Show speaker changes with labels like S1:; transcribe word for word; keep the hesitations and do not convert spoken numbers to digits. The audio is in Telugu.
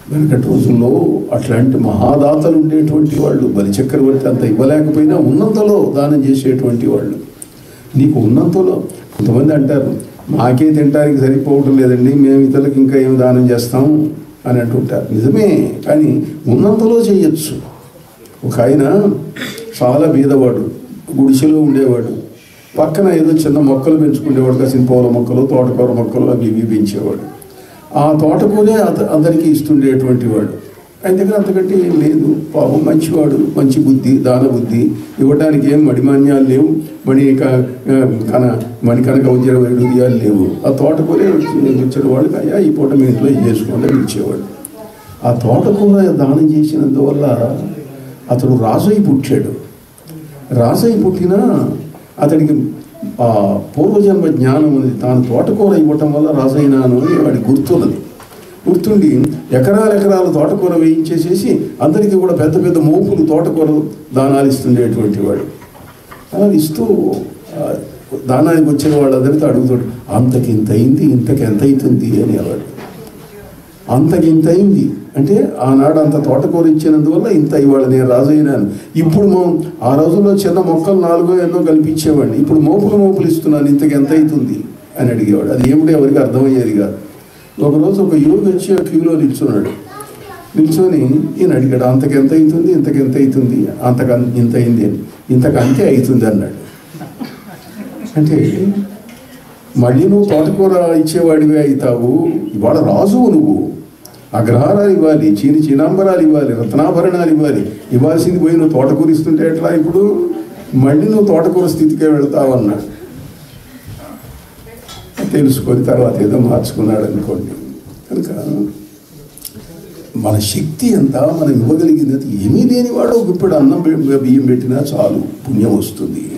S1: వెనకటి రోజుల్లో అట్లాంటి మహాదాతలు ఉండేటువంటి వాళ్ళు, బలిచక్రవర్తి అంత ఇవ్వలేకపోయినా ఉన్నంతలో దానం చేసేటువంటి వాళ్ళు. నీకు ఉన్నంతలో కొంతమంది అంటారు, మాకే తినడానికి సరిపోవటం లేదండి, మేము ఇతరులకు ఇంకా ఏం దానం చేస్తాం అని అంటుంటారు. నిజమే, కానీ ఉన్నంతలో చేయొచ్చు. ఒక ఆయన చాలా బీదవాడు, గుడిసెలో ఉండేవాడు. పక్కన ఏదో చిన్న మొక్కలు పెంచుకునేవాడు, కాసిన పూల మొక్కలు, తోటకూర మొక్కలు అవి ఇవి పెంచేవాడు. ఆ తోటకూరే అత అందరికీ ఇస్తుండేటువంటి వాడు. ఆయన దగ్గర అంతకంటే ఏం లేదు. పాపం మంచివాడు, మంచి బుద్ధి, దాన బుద్ధి, ఇవ్వడానికి ఏం మడిమాన్యాలు లేవు, మణి కన మణి కనక వజ్ర వైడూర్యాలు లేవు. ఆ తోటకూరే ఇచ్చేవాడు. అయ్యా ఈ పూట మీ ఇంట్లో ఇది చేసుకోండి అని ఇచ్చేవాడు. ఆ తోటకూర దానం చేసినందువల్ల అతడు రాజయ్య పుట్టాడు. రాజయ్య పుట్టినా అతడికి ఆ పూర్వజన్మ జ్ఞానం ఉంది. తాను తోటకూర ఇవ్వటం వల్ల రాజైనాను అని వాడికి గుర్తున్నది. గుర్తుండి ఎకరాలు ఎకరాలు తోటకూర వేయించేసేసి అందరికీ కూడా పెద్ద పెద్ద మోపులు తోటకూర దానాలు ఇస్తుండేటువంటి వాడు. అలా ఇస్తూ దానానికి వచ్చిన వాళ్ళందరితో అడుగుతాడు, అంతకింత అయింది, ఇంతకి ఎంత అవుతుంది అని అన్నాడు. అంతకింత అయింది అంటే ఆనాడు అంత తోటకూర ఇచ్చినందువల్ల ఇంత ఇవాళ నేను రాజైనాను. ఇప్పుడు మనం ఆ రోజుల్లో చిన్న మొక్కలు నాలుగో ఎన్నో కల్పించేవాడిని, ఇప్పుడు మోపులు మోపులు ఇస్తున్నాను, ఇంతకు ఎంత అవుతుంది అని అడిగేవాడు. అది ఏమిటో ఎవరికి అర్థమయ్యేది కాదు. ఒకరోజు ఒక యోగి వచ్చి ఆ క్యూలో నిల్చున్నాడు. నిల్చొని ఈయన అడిగాడు, అంతకు ఎంత అవుతుంది, ఇంతకు ఎంత అవుతుంది, అంతకు ఇంత అయింది అని. ఇంతకు అంతే అవుతుంది అన్నాడు. అంటే మళ్ళీ నువ్వు తోటకూర ఇచ్చేవాడివే అవుతావు, ఇవాళ రాజువు నువ్వు, అగ్రహారాలు ఇవ్వాలి, చీని చీనాంబరాలు ఇవ్వాలి, రత్నాభరణాలు ఇవ్వాలి, ఇవ్వాల్సింది పోయి నువ్వు తోటకూర ఇస్తుంటే ఎట్లా, ఇప్పుడు మళ్ళీ నువ్వు తోటకూర స్థితికే వెళ్తావు అన్నాడు. తెలుసుకొని తర్వాత ఏదో మార్చుకున్నాడు అనుకోండి. కనుక మన శక్తి అంతా మనం ఇవ్వగలిగినది ఏమీ లేనివాడు ఇప్పుడు అన్నం బియ్యం పెట్టినా చాలు, పుణ్యం వస్తుంది.